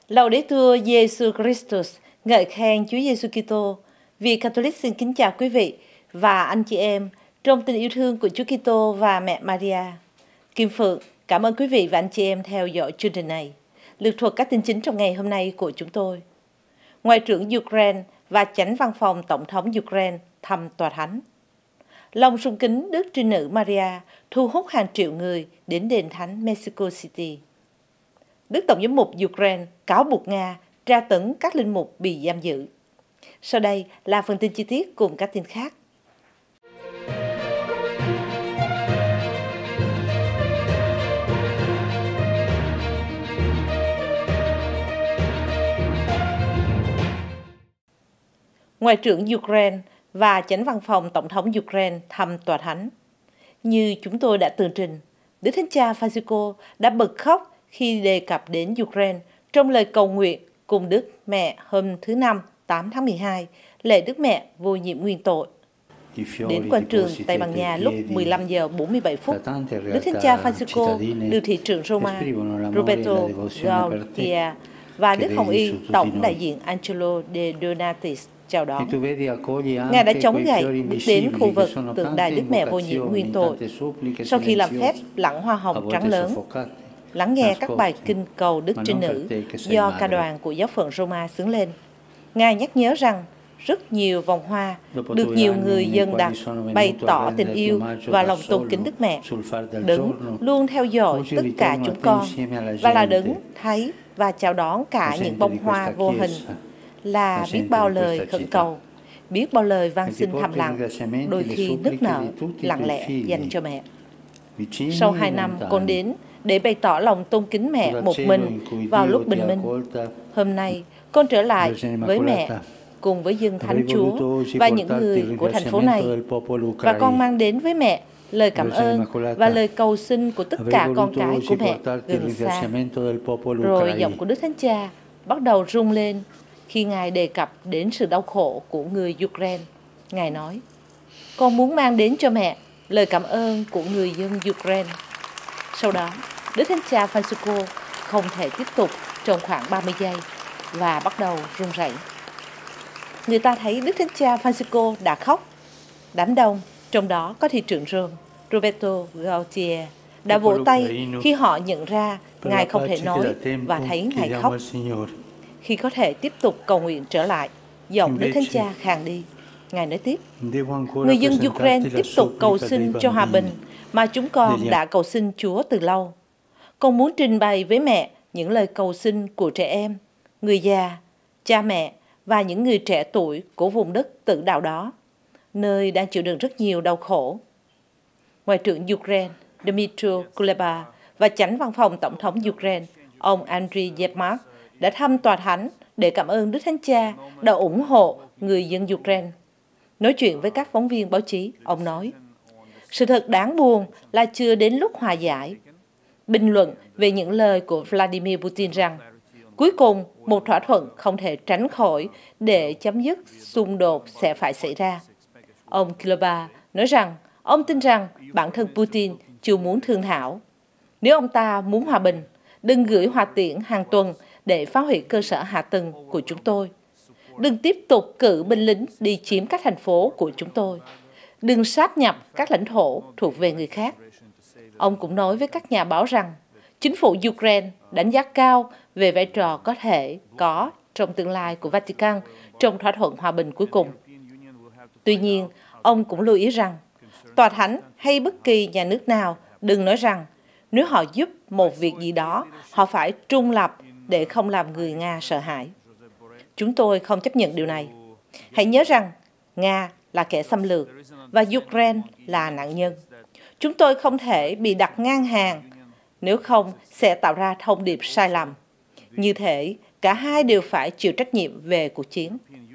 Laudetur Jesus Christus, ngợi khen Chúa Giêsu Kitô. Vì Catholic xin kính chào quý vị và anh chị em trong tình yêu thương của Chúa Kitô và mẹ Maria. Kim Phượng cảm ơn quý vị và anh chị em theo dõi chương trình này. Lược thuật các tin chính trong ngày hôm nay của chúng tôi. Ngoại trưởng Ukraine và Chánh Văn phòng Tổng thống Ukraine thăm Tòa Thánh. Lòng sùng kính Đức Trinh Nữ Maria thu hút hàng triệu người đến đền thánh Mexico City. Đức Tổng giám mục Ukraine cáo buộc Nga tra tấn các linh mục bị giam giữ. Sau đây là phần tin chi tiết cùng các tin khác. Ngoại trưởng Ukraine và Chánh Văn phòng Tổng thống Ukraine thăm Tòa Thánh. Như chúng tôi đã tường trình, Đức Thánh Cha Francisco đã bật khóc khi đề cập đến Ukraine trong lời cầu nguyện cùng Đức Mẹ hôm thứ Năm 8 tháng 12, lễ Đức Mẹ vô nhiệm nguyên tội. Đến quảng trường Tây Ban Nha lúc 15 giờ 47 phút, Đức Thánh Cha Francisco được thị trưởng Roma Roberto Gautier và Đức Hồng Y Tổng đại diện Angelo De Donatis chào đón. Ngài đã chống gậy bước đến khu vực tượng đài Đức Mẹ vô nhiệm nguyên tội sau khi làm phép lẵng hoa hồng trắng lớn, lắng nghe các bài kinh cầu Đức Trinh Nữ do ca đoàn của giáo phận Roma xướng lên. Ngài nhắc nhớ rằng rất nhiều vòng hoa được nhiều người dân đặt bày tỏ tình yêu và lòng tôn kính Đức Mẹ. Đấng luôn theo dõi tất cả chúng con và là Đấng thấy và chào đón cả những bông hoa vô hình, là biết bao lời khẩn cầu, biết bao lời van xin thầm lặng, đôi khi nức nở, lặng lẽ dành cho mẹ. Sau 2 năm, con đến để bày tỏ lòng tôn kính mẹ một mình vào lúc bình minh. Hôm nay, con trở lại với mẹ, cùng với dân Thánh Chúa và những người của thành phố này. Và con mang đến với mẹ lời cảm ơn và lời cầu xin của tất cả con cái của mẹ gần xa. Rồi giọng của Đức Thánh Cha bắt đầu rung lên khi Ngài đề cập đến sự đau khổ của người Ukraine. Ngài nói, con muốn mang đến cho mẹ lời cảm ơn của người dân Ukraine. Sau đó, Đức Thánh Cha Francisco không thể tiếp tục trong khoảng 30 giây và bắt đầu run rẩy. Người ta thấy Đức Thánh Cha Francisco đã khóc. Đám đông, trong đó có thị trưởng Rome, Roberto Gautier, đã vỗ tay khi họ nhận ra Ngài không thể nói và thấy Ngài khóc. Khi có thể tiếp tục cầu nguyện trở lại, giọng Đức Thánh Cha khàn đi. Ngài nói tiếp, người dân Ukraine tiếp tục cầu xin cho hòa bình mà chúng con đã cầu xin Chúa từ lâu. Con muốn trình bày với mẹ những lời cầu xin của trẻ em, người già, cha mẹ và những người trẻ tuổi của vùng đất tử đạo đó, nơi đang chịu đựng rất nhiều đau khổ. Ngoại trưởng Ukraine Dmytro Kuleba và Chánh Văn phòng Tổng thống Ukraine, ông Andriy Yermak, đã thăm Tòa Thánh để cảm ơn Đức Thánh Cha đã ủng hộ người dân Ukraine. Nói chuyện với các phóng viên báo chí, ông nói, sự thật đáng buồn là chưa đến lúc hòa giải. Bình luận về những lời của Vladimir Putin rằng, cuối cùng một thỏa thuận không thể tránh khỏi để chấm dứt xung đột sẽ phải xảy ra. Ông Kuleba nói rằng, ông tin rằng bản thân Putin chưa muốn thương thảo. Nếu ông ta muốn hòa bình, đừng gửi hỏa tiễn hàng tuần để phá hủy cơ sở hạ tầng của chúng tôi. Đừng tiếp tục cử binh lính đi chiếm các thành phố của chúng tôi. Đừng sáp nhập các lãnh thổ thuộc về người khác. Ông cũng nói với các nhà báo rằng, chính phủ Ukraine đánh giá cao về vai trò có thể có trong tương lai của Vatican trong thỏa thuận hòa bình cuối cùng. Tuy nhiên, ông cũng lưu ý rằng, Tòa Thánh hay bất kỳ nhà nước nào đừng nói rằng nếu họ giúp một việc gì đó, họ phải trung lập để không làm người Nga sợ hãi. Chúng tôi không chấp nhận điều này. Hãy nhớ rằng Nga là kẻ xâm lược và Ukraine là nạn nhân. Chúng tôi không thể bị đặt ngang hàng, nếu không sẽ tạo ra thông điệp sai lầm. Như thế, cả hai đều phải chịu trách nhiệm về cuộc chiến.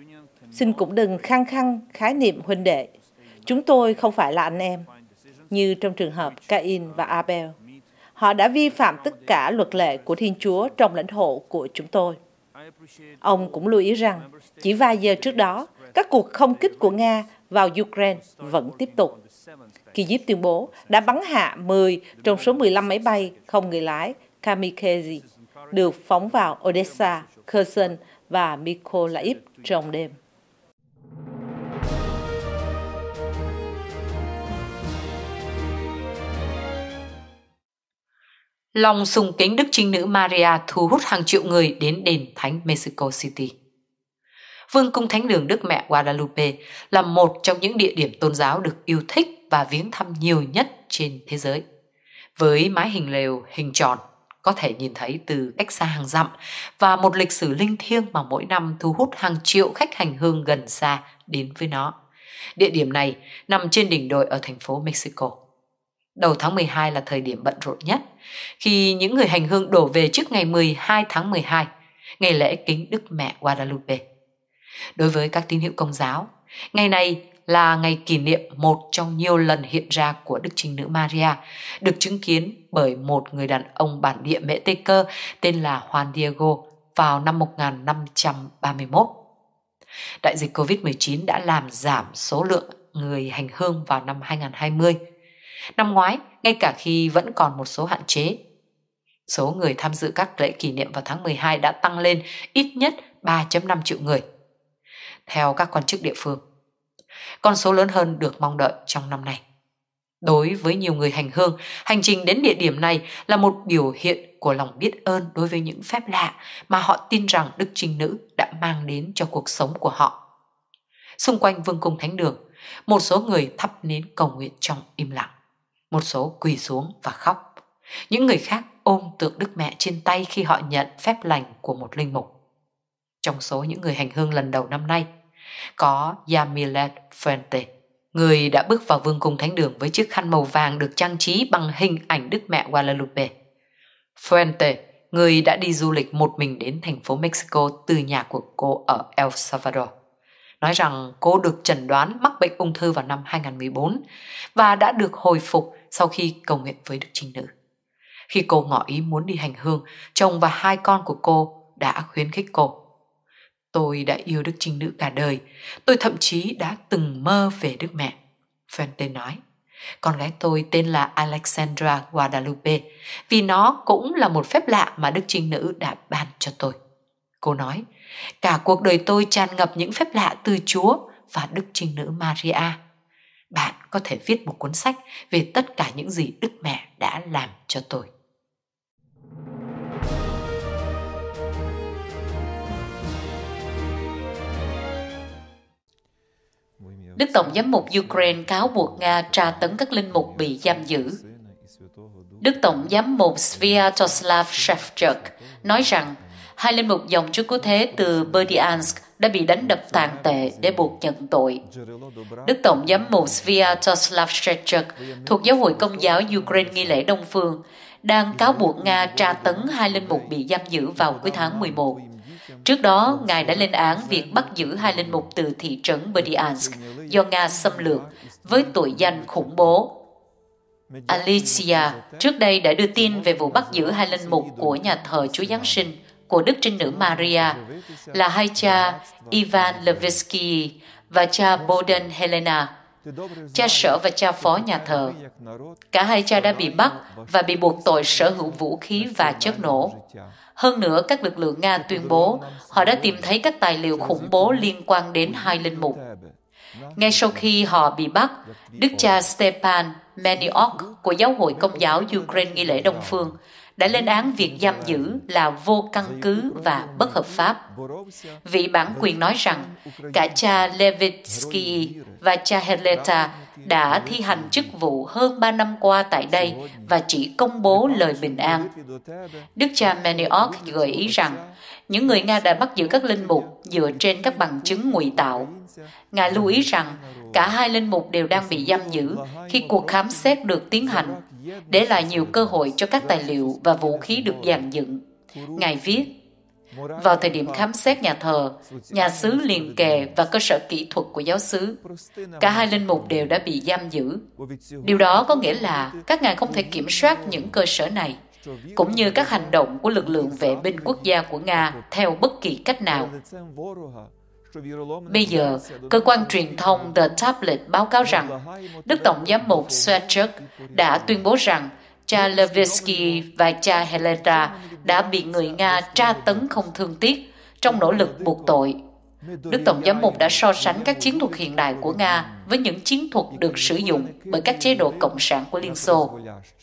Xin cũng đừng khăng khăng khái niệm huynh đệ. Chúng tôi không phải là anh em. Như trong trường hợp Cain và Abel, họ đã vi phạm tất cả luật lệ của Thiên Chúa trong lãnh thổ của chúng tôi. Ông cũng lưu ý rằng, chỉ vài giờ trước đó, các cuộc không kích của Nga vào Ukraine vẫn tiếp tục. Kyiv tuyên bố đã bắn hạ 10 trong số 15 máy bay không người lái kamikaze được phóng vào Odessa, Kherson và Mykolaiv trong đêm. Lòng sùng kính Đức Trinh Nữ Maria thu hút hàng triệu người đến đền Thánh Mexico City. Vương cung Thánh đường Đức Mẹ Guadalupe là một trong những địa điểm tôn giáo được yêu thích và viếng thăm nhiều nhất trên thế giới. Với mái hình lều hình tròn có thể nhìn thấy từ cách xa hàng dặm và một lịch sử linh thiêng mà mỗi năm thu hút hàng triệu khách hành hương gần xa đến với nó. Địa điểm này nằm trên đỉnh đồi ở thành phố Mexico. Đầu tháng 12 là thời điểm bận rộn nhất, khi những người hành hương đổ về trước ngày 12 tháng 12, ngày lễ kính Đức Mẹ Guadalupe. Đối với các tín hữu Công giáo, ngày này là ngày kỷ niệm một trong nhiều lần hiện ra của Đức Trinh Nữ Maria, được chứng kiến bởi một người đàn ông bản địa Mễ Tây Cơ tên là Juan Diego vào năm 1531. Đại dịch Covid-19 đã làm giảm số lượng người hành hương vào năm 2020. Năm ngoái, ngay cả khi vẫn còn một số hạn chế, số người tham dự các lễ kỷ niệm vào tháng 12 đã tăng lên ít nhất 3,5 triệu người. Theo các quan chức địa phương, con số lớn hơn được mong đợi trong năm nay. Đối với nhiều người hành hương, hành trình đến địa điểm này là một biểu hiện của lòng biết ơn đối với những phép lạ mà họ tin rằng Đức Trinh Nữ đã mang đến cho cuộc sống của họ. Xung quanh vương cung Thánh đường, một số người thắp nến cầu nguyện trong im lặng, một số quỳ xuống và khóc. Những người khác ôm tượng Đức Mẹ trên tay khi họ nhận phép lành của một linh mục. Trong số những người hành hương lần đầu năm nay, có Yamilet Fuente, người đã bước vào vương cung Thánh đường với chiếc khăn màu vàng được trang trí bằng hình ảnh Đức Mẹ Guadalupe. Fuente, người đã đi du lịch một mình đến thành phố Mexico từ nhà của cô ở El Salvador, nói rằng cô được chẩn đoán mắc bệnh ung thư vào năm 2014 và đã được hồi phục sau khi cầu nguyện với Đức Trinh Nữ. Khi cô ngỏ ý muốn đi hành hương, chồng và hai con của cô đã khuyến khích cô. Tôi đã yêu Đức Trinh Nữ cả đời, tôi thậm chí đã từng mơ về Đức Mẹ, Fuente nói. Con gái tôi tên là Alexandra Guadalupe, vì nó cũng là một phép lạ mà Đức Trinh Nữ đã ban cho tôi. Cô nói, cả cuộc đời tôi tràn ngập những phép lạ từ Chúa và Đức Trinh Nữ Maria. Bạn có thể viết một cuốn sách về tất cả những gì Đức Mẹ đã làm cho tôi. Đức Tổng giám mục Ukraine cáo buộc Nga tra tấn các linh mục bị giam giữ. Đức Tổng giám mục Sviatoslav Shevchuk nói rằng hai linh mục dòng Chúa Cứu Thế từ Berdyansk đã bị đánh đập tàn tệ để buộc nhận tội. Đức Tổng giám mục Sviatoslav Shevchuk thuộc Giáo hội Công giáo Ukraine Nghi lễ Đông Phương đang cáo buộc Nga tra tấn hai linh mục bị giam giữ vào cuối tháng 11. Trước đó, Ngài đã lên án việc bắt giữ hai linh mục từ thị trấn Berdyansk do Nga xâm lược với tội danh khủng bố. Alicia trước đây đã đưa tin về vụ bắt giữ hai linh mục của nhà thờ Chúa Giáng sinh của Đức Trinh Nữ Maria là hai cha Ivan Levitsky và cha Bohdan Helena, cha sở và cha phó nhà thờ. Cả hai cha đã bị bắt và bị buộc tội sở hữu vũ khí và chất nổ. Hơn nữa, các lực lượng Nga tuyên bố họ đã tìm thấy các tài liệu khủng bố liên quan đến hai linh mục. Ngay sau khi họ bị bắt, Đức cha Stepan Maniok của Giáo hội Công giáo Ukraine Nghi lễ Đông Phương đã lên án việc giam giữ là vô căn cứ và bất hợp pháp. Vị bản quyền nói rằng cả cha Levitsky và cha Heleta đã thi hành chức vụ hơn 3 năm qua tại đây và chỉ công bố lời bình an. Đức cha Maniok gợi ý rằng những người Nga đã bắt giữ các linh mục dựa trên các bằng chứng ngụy tạo. Ngài lưu ý rằng cả hai linh mục đều đang bị giam giữ khi cuộc khám xét được tiến hành, để lại nhiều cơ hội cho các tài liệu và vũ khí được dàn dựng. Ngài viết, vào thời điểm khám xét nhà thờ, nhà xứ liền kề và cơ sở kỹ thuật của giáo xứ, cả hai linh mục đều đã bị giam giữ. Điều đó có nghĩa là các ngài không thể kiểm soát những cơ sở này, cũng như các hành động của lực lượng vệ binh quốc gia của Nga theo bất kỳ cách nào. Bây giờ, cơ quan truyền thông The Tablet báo cáo rằng Đức Tổng giám mục Shevchuk đã tuyên bố rằng cha Levitsky và cha Heleta đã bị người Nga tra tấn không thương tiếc trong nỗ lực buộc tội. Đức Tổng giám mục đã so sánh các chiến thuật hiện đại của Nga với những chiến thuật được sử dụng bởi các chế độ cộng sản của Liên Xô.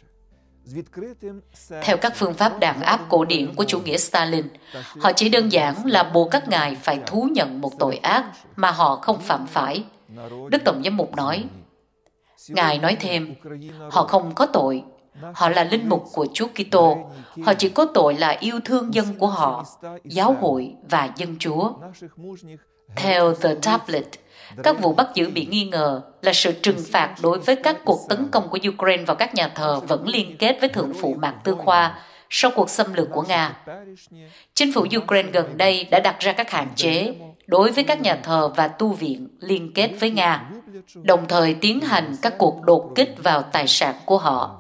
Theo các phương pháp đàn áp cổ điển của chủ nghĩa Stalin, họ chỉ đơn giản là buộc các ngài phải thú nhận một tội ác mà họ không phạm phải. Đức Tổng giám mục nói, Ngài nói thêm, họ không có tội, họ là linh mục của Chúa Kitô, họ chỉ có tội là yêu thương dân của họ, giáo hội và dân Chúa. Theo The Tablet, các vụ bắt giữ bị nghi ngờ là sự trừng phạt đối với các cuộc tấn công của Ukraine vào các nhà thờ vẫn liên kết với thượng phụ Mạc Tư Khoa sau cuộc xâm lược của Nga. Chính phủ Ukraine gần đây đã đặt ra các hạn chế đối với các nhà thờ và tu viện liên kết với Nga, đồng thời tiến hành các cuộc đột kích vào tài sản của họ.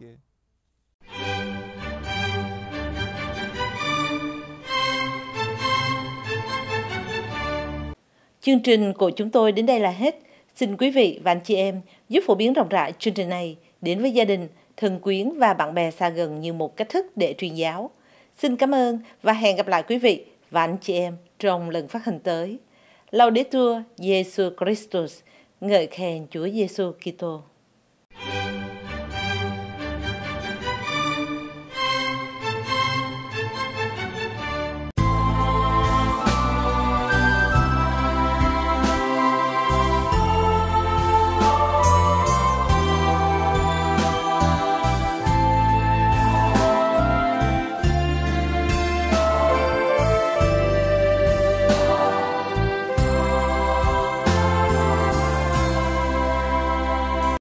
Chương trình của chúng tôi đến đây là hết. Xin quý vị và anh chị em giúp phổ biến rộng rãi chương trình này đến với gia đình, thân quyến và bạn bè xa gần như một cách thức để truyền giáo. Xin cảm ơn và hẹn gặp lại quý vị và anh chị em trong lần phát hành tới. Laudetur Jesus Christus, ngợi khen Chúa Giêsu Kitô.